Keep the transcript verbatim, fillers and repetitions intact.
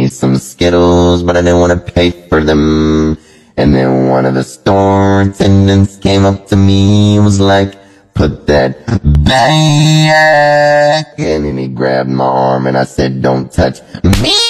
some Skittles, but I didn't want to pay for them. And then one of the store attendants came up to me and was like, put that back. And then he grabbed my arm and I said, don't touch me.